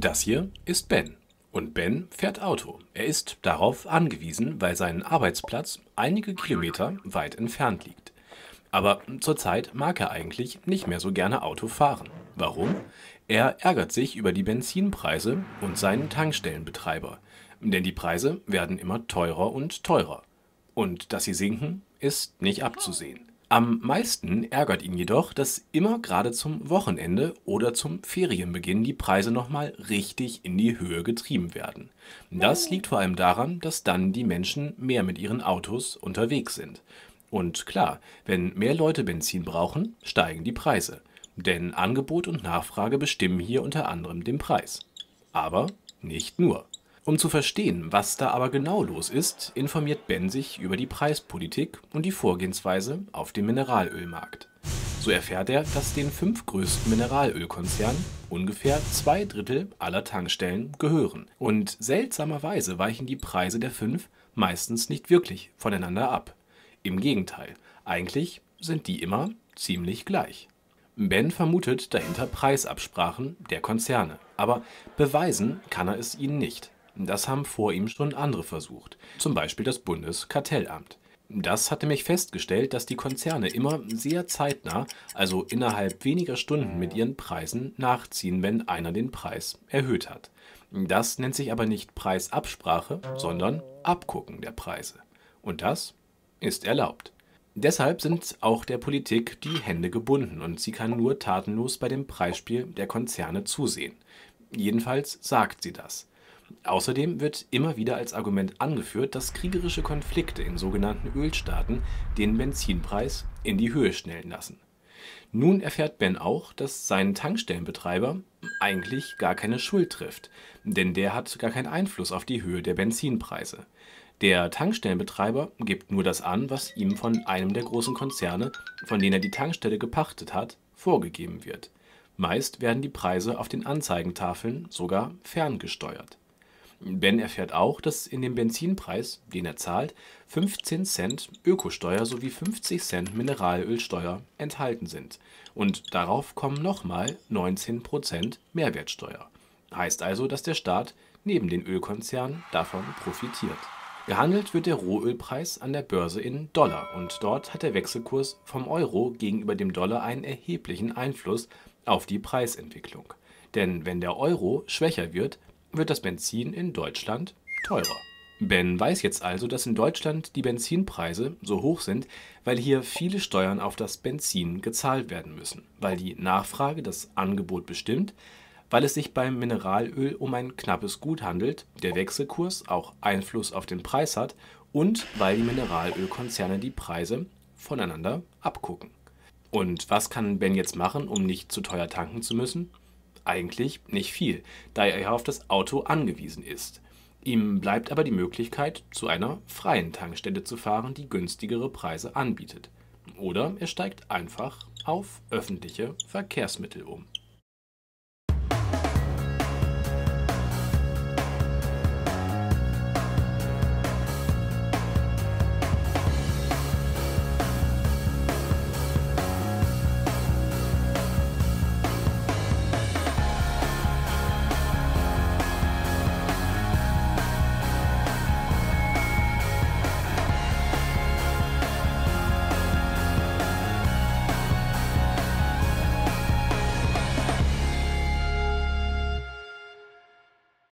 Das hier ist Ben. Und Ben fährt Auto. Er ist darauf angewiesen, weil sein Arbeitsplatz einige Kilometer weit entfernt liegt. Aber zurzeit mag er eigentlich nicht mehr so gerne Auto fahren. Warum? Er ärgert sich über die Benzinpreise und seinen Tankstellenbetreiber. Denn die Preise werden immer teurer und teurer. Und dass sie sinken, ist nicht abzusehen. Am meisten ärgert ihn jedoch, dass immer gerade zum Wochenende oder zum Ferienbeginn die Preise nochmal richtig in die Höhe getrieben werden. Das liegt vor allem daran, dass dann die Menschen mehr mit ihren Autos unterwegs sind. Und klar, wenn mehr Leute Benzin brauchen, steigen die Preise. Denn Angebot und Nachfrage bestimmen hier unter anderem den Preis. Aber nicht nur. Um zu verstehen, was da aber genau los ist, informiert Ben sich über die Preispolitik und die Vorgehensweise auf dem Mineralölmarkt. So erfährt er, dass den 5 größten Mineralölkonzernen ungefähr 2/3 aller Tankstellen gehören. Und seltsamerweise weichen die Preise der 5 meistens nicht wirklich voneinander ab. Im Gegenteil, eigentlich sind die immer ziemlich gleich. Ben vermutet dahinter Preisabsprachen der Konzerne, aber beweisen kann er es ihnen nicht. Das haben vor ihm schon andere versucht, zum Beispiel das Bundeskartellamt. Das hat nämlich festgestellt, dass die Konzerne immer sehr zeitnah, also innerhalb weniger Stunden mit ihren Preisen nachziehen, wenn einer den Preis erhöht hat. Das nennt sich aber nicht Preisabsprache, sondern Abgucken der Preise. Und das ist erlaubt. Deshalb sind auch der Politik die Hände gebunden und sie kann nur tatenlos bei dem Preisspiel der Konzerne zusehen. Jedenfalls sagt sie das. Außerdem wird immer wieder als Argument angeführt, dass kriegerische Konflikte in sogenannten Ölstaaten den Benzinpreis in die Höhe schnellen lassen. Nun erfährt Ben auch, dass sein Tankstellenbetreiber eigentlich gar keine Schuld trifft, denn der hat gar keinen Einfluss auf die Höhe der Benzinpreise. Der Tankstellenbetreiber gibt nur das an, was ihm von einem der großen Konzerne, von denen er die Tankstelle gepachtet hat, vorgegeben wird. Meist werden die Preise auf den Anzeigentafeln sogar ferngesteuert. Ben erfährt auch, dass in dem Benzinpreis, den er zahlt, 15 Cent Ökosteuer sowie 50 Cent Mineralölsteuer enthalten sind. Und darauf kommen nochmal 19% Mehrwertsteuer. Heißt also, dass der Staat neben den Ölkonzernen davon profitiert. Gehandelt wird der Rohölpreis an der Börse in Dollar und dort hat der Wechselkurs vom Euro gegenüber dem Dollar einen erheblichen Einfluss auf die Preisentwicklung. Denn wenn der Euro schwächer wird das Benzin in Deutschland teurer. Ben weiß jetzt also, dass in Deutschland die Benzinpreise so hoch sind, weil hier viele Steuern auf das Benzin gezahlt werden müssen, weil die Nachfrage das Angebot bestimmt, weil es sich beim Mineralöl um ein knappes Gut handelt, der Wechselkurs auch Einfluss auf den Preis hat und weil die Mineralölkonzerne die Preise voneinander abgucken. Und was kann Ben jetzt machen, um nicht zu teuer tanken zu müssen? Eigentlich nicht viel, da er ja auf das Auto angewiesen ist. Ihm bleibt aber die Möglichkeit, zu einer freien Tankstelle zu fahren, die günstigere Preise anbietet. Oder er steigt einfach auf öffentliche Verkehrsmittel um.